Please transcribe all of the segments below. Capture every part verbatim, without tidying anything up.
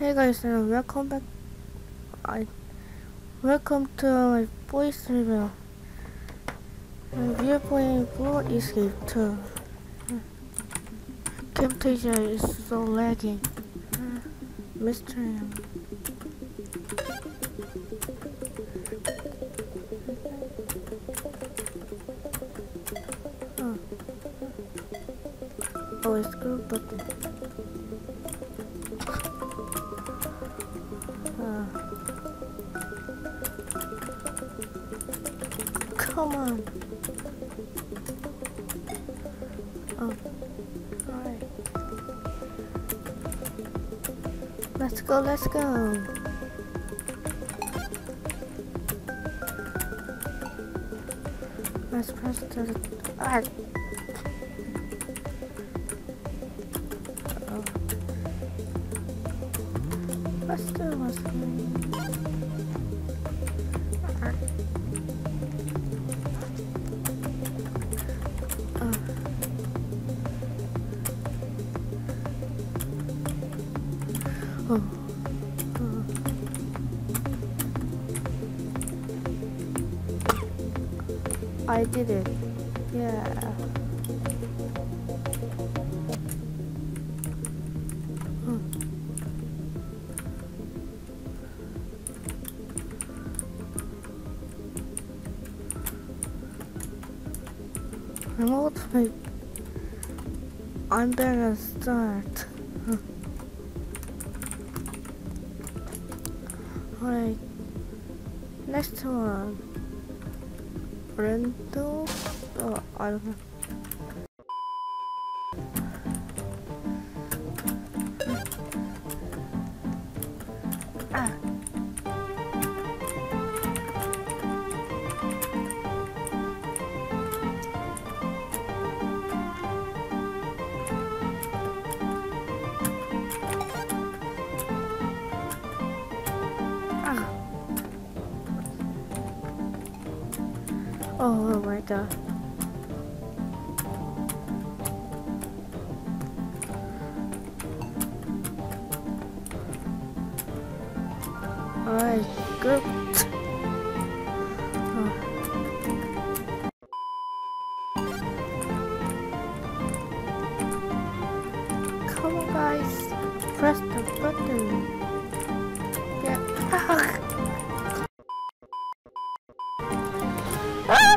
Hey guys, and welcome back. I welcome to my voice review. And we are playing Blue Escape two. Camtasia is so lagging. Mystery. Oh, oh it's good, but. Uh, come on. Oh, alright. Let's go, let's go. Let's press the. Ah. Uh-oh. Let's do, let's do. Oh. Oh. I did it. Yeah. Oh. Remote play. I'm better start. Alright, next one. Rental? Oh, I don't know. Ah. Oh, oh my god. Alright, good. Oh. Come on guys, press the button. Yeah. Ah!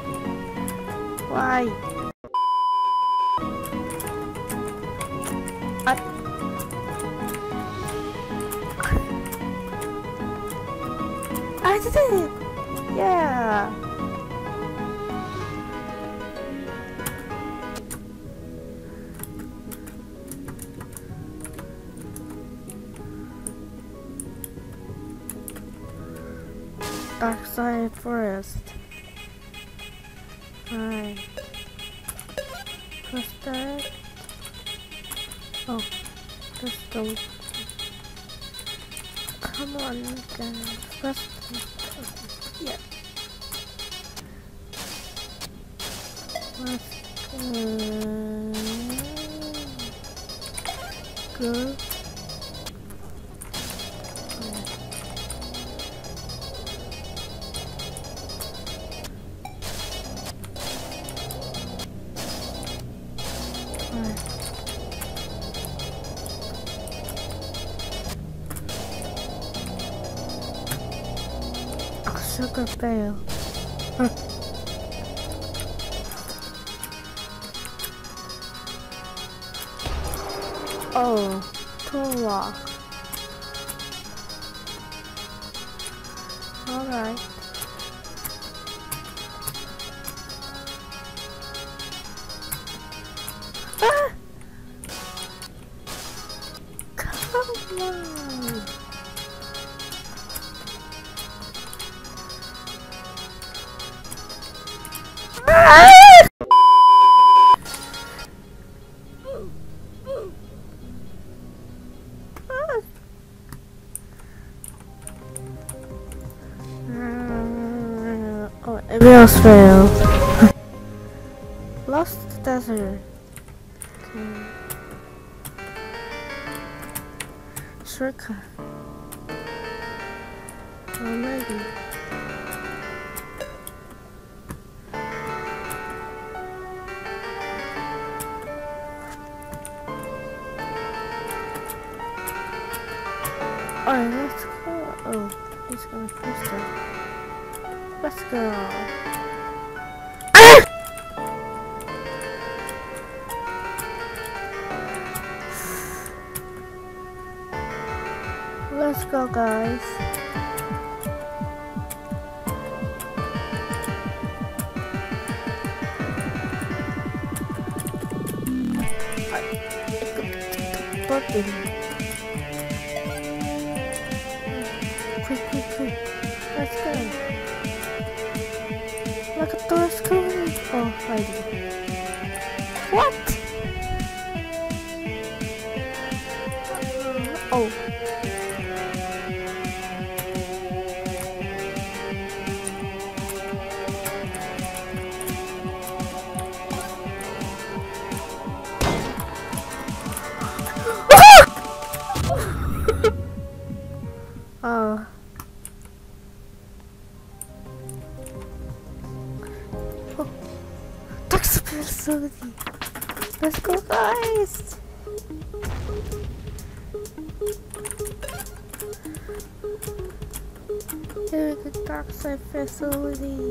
Why? I, I did it! Yeah! Dark Side Forest. Alright. Press that. Oh, just don't. Come on, guys. Press that. Yeah. Let's go. Go. Sugar fail. Huh. Oh, Tola. Alright. Ah! Come on. Ah! Oh, everything else failed. Lost desert. Okay. shortcut. Already. Alright, let's go. Oh, he's gonna push it. Let's go. Ah! Let's go, guys. Button. Quick, quick, quick. Let's go. Look at those coming. Oh, hiding. What? Oh. Oh. Oh. Tax facility. Let's go, guys. Here we go, tax facility.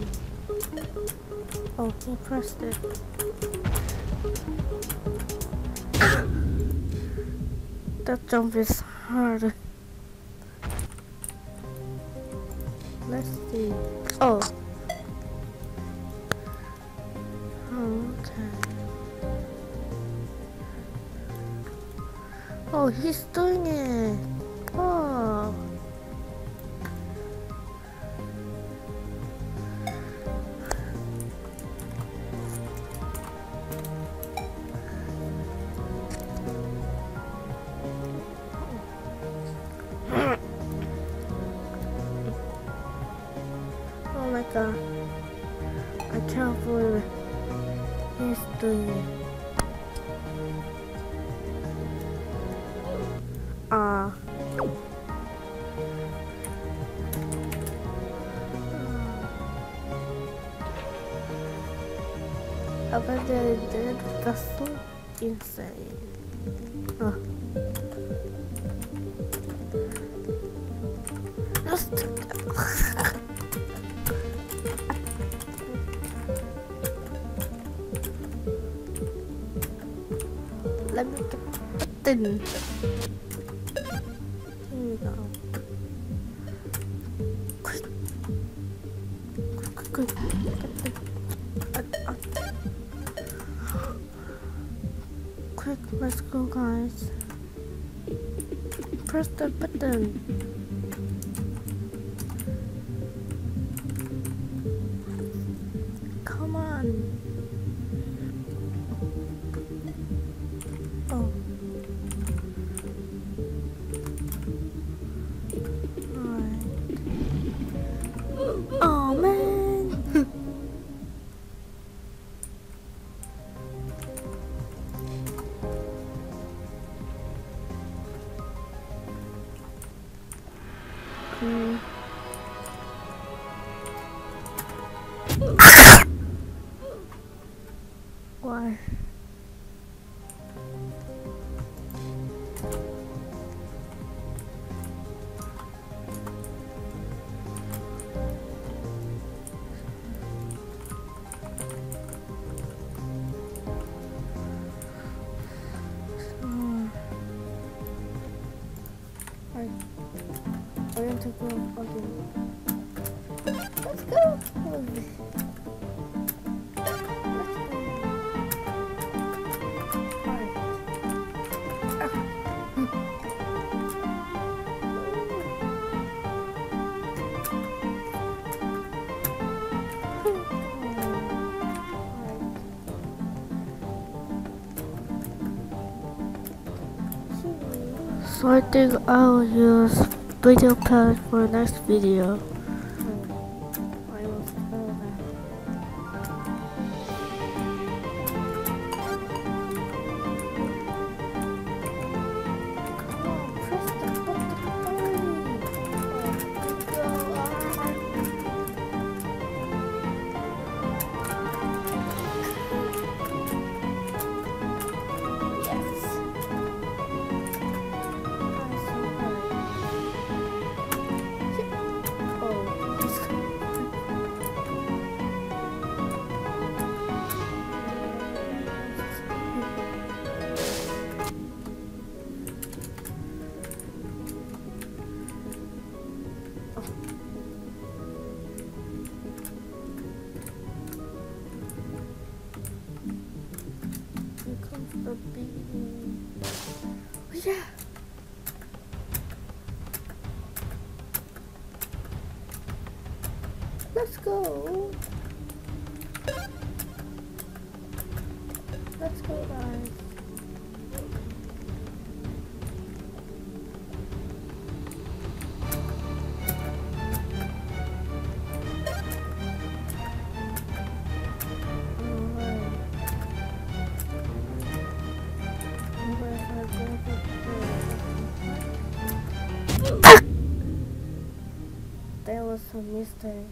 Oh, he pressed it. That jump is hard. Let's see. Oh. Oh, okay. Oh, he's doing it. Oh. Oh my god. I can't believe it. He's doing it. Ah. I bet they did. That's so insane. Oh. Just let me get the button. Here we go. Quick, quick, quick, quick. Uh, uh. Quick, let's go, guys. Press the button. Come on. Oh. Alright. Oh man. Hmm. Why? We're going to go again. Let's go! So I think I'll use video pad for next video. I will spell that. Come on, press the beginning. Oh, yeah. Let's go. Let's go, guys. That was a mistake.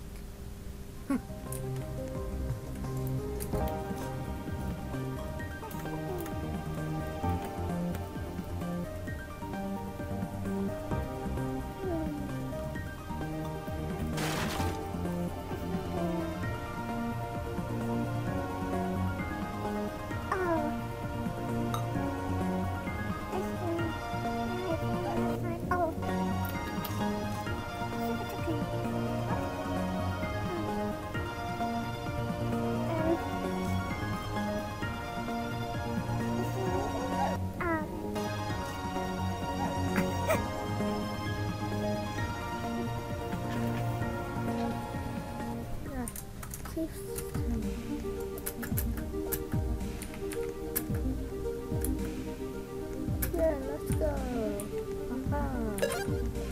Yeah, let's go. Aha.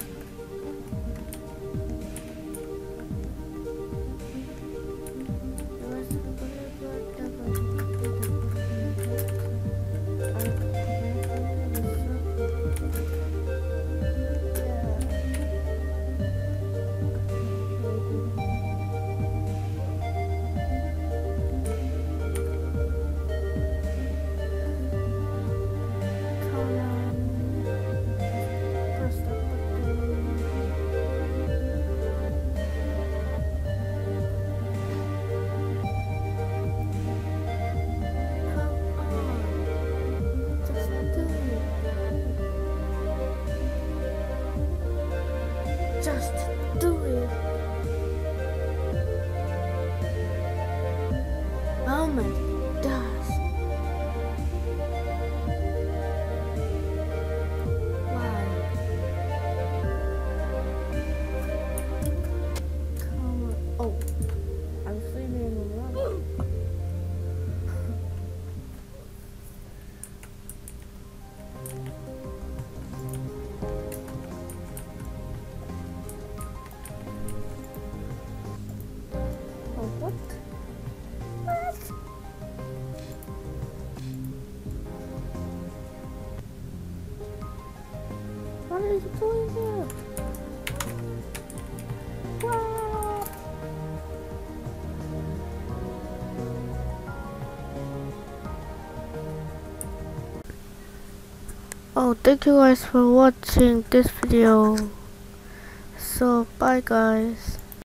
Just do it. Oh my gosh. Why? Come on. Oh, I'm sleeping in the room. What? What? What are you doing here? What? Oh, thank you guys for watching this video. So, bye guys.